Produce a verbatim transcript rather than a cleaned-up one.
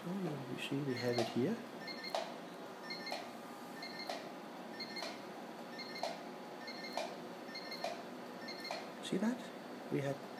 So you see we have it here. See that? We had